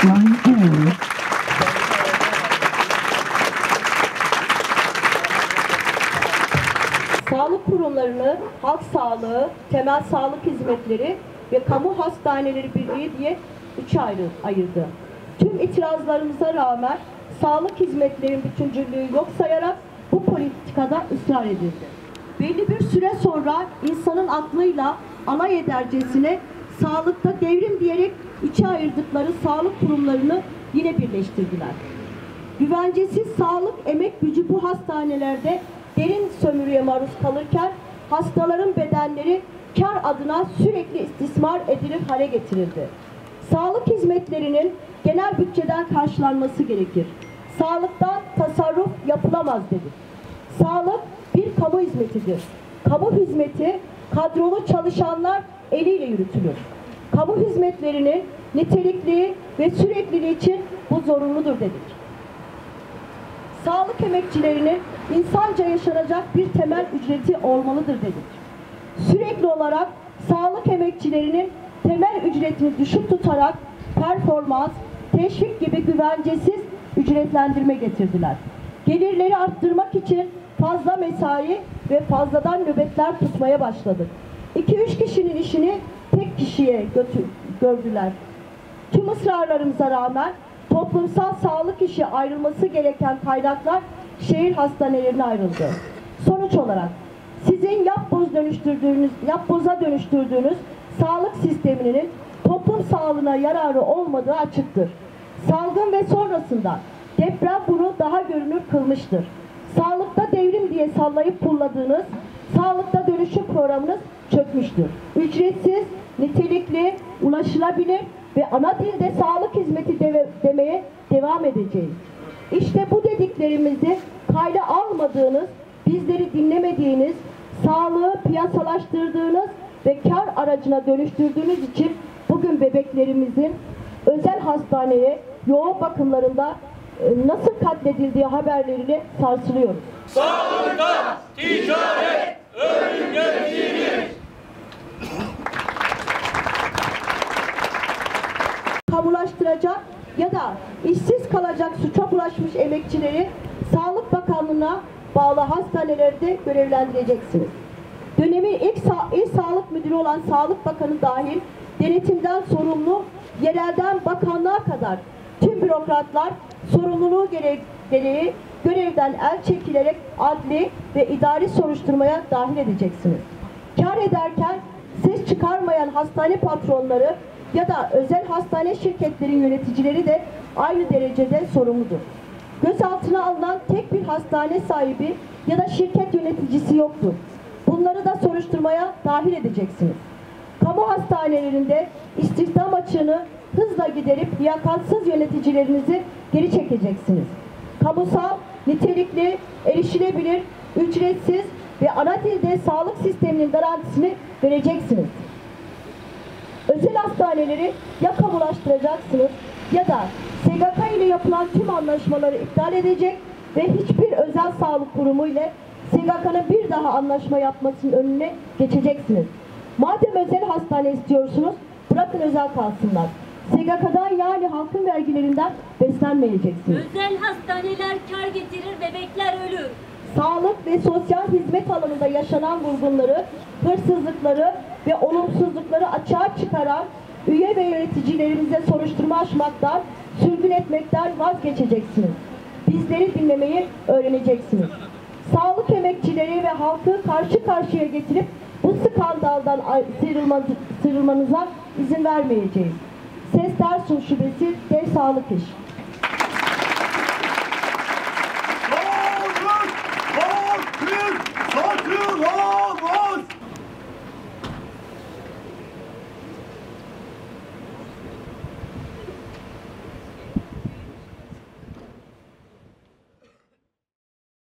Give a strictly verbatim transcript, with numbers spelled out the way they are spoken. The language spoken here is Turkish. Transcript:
Line A. Sağlık kurumlarını halk sağlığı, temel sağlık hizmetleri ve kamu hastaneleri birliği diye üçe ayrı, ayırdı. Tüm itirazlarımıza rağmen sağlık hizmetlerinin bütüncüllüğü yok sayarak bu politikada ısrar edildi. Belli bir süre sonra insanın aklıyla alay edercesine sağlıkta devrim diyerek üçe ayırdıkları sağlık kurumlarını yine birleştirdiler. Güvencesiz sağlık emek gücü bu hastanelerde derin sömürüye maruz kalırken hastaların bedenleri kar adına sürekli istismar edilir hale getirildi. Sağlık hizmetlerinin genel bütçeden karşılanması gerekir. Sağlıktan tasarruf yapılamaz dedik. Sağlık bir kamu hizmetidir. Kamu hizmeti kadrolu çalışanlar eliyle yürütülür. Kamu hizmetlerinin nitelikli ve sürekliliği için bu zorunludur dedik. Sağlık emekçilerinin insanca yaşanacak bir temel ücreti olmalıdır dedik. Sürekli olarak sağlık emekçilerinin temel ücretini düşük tutarak performans, teşvik gibi güvencesiz ücretlendirme getirdiler. Gelirleri arttırmak için fazla mesai ve fazladan nöbetler tutmaya başladık. iki üç kişinin işini tek kişiye götür, gördüler. Tüm ısrarlarımıza rağmen toplumsal sağlık işi ayrılması gereken kaynaklar şehir hastanelerine ayrıldı. Sonuç olarak sizin yapboz dönüştürdüğünüz, yapboza dönüştürdüğünüz sağlık sisteminin toplum sağlığına yararı olmadığı açıktır. Salgın ve sonrasında deprem bunu daha görünür kılmıştır. Sağlıkta devrim diye sallayıp pulladığınız sağlıkta dönüşüm programınız çökmüştür. Ücretsiz, nitelikli, ulaşılabilir ve ana dilde sağlık hizmeti de demeye devam edeceğiz. İşte bu dediklerimizi kayda almadığınız, bizleri dinlemediğiniz, sağlığı piyasalaştırdığınız ve kar aracına dönüştürdüğünüz için bugün bebeklerimizin özel hastaneye, yoğun bakımlarında nasıl katledildiği haberleriyle sarsılıyoruz. Sağlıkta ticaret ölümcül. Kamulaştıracak ya da işsiz kalacak suça bulaşmış emekçileri Sağlık Bakanlığı'na bağlı hastanelerde görevlendireceksiniz. Dönemin ilk sa il sağlık müdürü olan Sağlık Bakanı dahil denetimden sorumlu yerelden bakanlığa kadar tüm bürokratlar sorumluluğu gereği, gereği görevden el çekilerek adli ve idari soruşturmaya dahil edeceksiniz. Kar ederken ses çıkarmayan hastane patronları ya da özel hastane şirketlerin yöneticileri de aynı derecede sorumludur. Gözaltına alınan tek bir hastane sahibi ya da şirket yöneticisi yoktur. Bunları da soruşturmaya dahil edeceksiniz. Kamu hastanelerinde istihdam açığını hızla giderip liyakatsız yöneticilerinizi geri çekeceksiniz. Kamusal, nitelikli, erişilebilir, ücretsiz ve ana dilde sağlık sisteminin garantisini vereceksiniz. Özel hastaneleri ya kamulaştıracaksınız ya da S G K ile yapılan tüm anlaşmaları iptal edecek ve hiçbir özel sağlık kurumu ile S G K'nın bir daha anlaşma yapmasının önüne geçeceksiniz. Madem özel hastane istiyorsunuz, bırakın özel kalsınlar. S G K'dan yani halkın vergilerinden beslenmeyeceksiniz. Özel hastaneler kar getirir, bebekler ölür. Sağlık ve sosyal hizmet alanında yaşanan vurgunları, hırsızlıkları ve olumsuzlukları açığa çıkaran üye ve yöneticilerimize soruşturma açmaktan, sürgün etmekten vazgeçeceksiniz. Bizleri dinlemeyi öğreneceksiniz. Sağlık emekçileri ve halkı karşı karşıya getirip bu skandaldan sıyrılmanıza izin vermeyeceğiz. Ses Dersun Şubesi Dev Sağlık İş. Sağlık, halkın, satılan!